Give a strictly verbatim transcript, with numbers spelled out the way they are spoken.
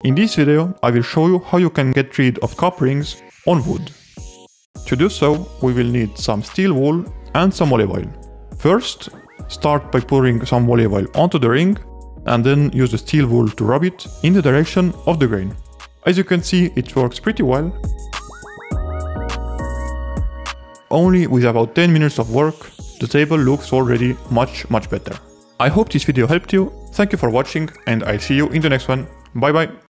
In this video, I will show you how you can get rid of cup rings on wood. To do so, we will need some steel wool and some olive oil. First, start by pouring some olive oil onto the ring and then use the steel wool to rub it in the direction of the grain. As you can see, it works pretty well. Only with about ten minutes of work, the table looks already much much better. I hope this video helped you, thank you for watching and I'll see you in the next one. Bye bye!